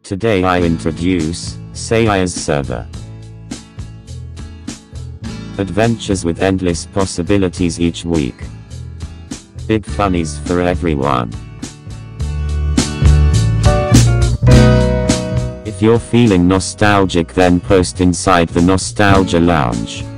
Today I introduce seiyas server. Adventures with endless possibilities each week. Big funnies for everyone. If you're feeling nostalgic, then post inside the Nostalgia Lounge.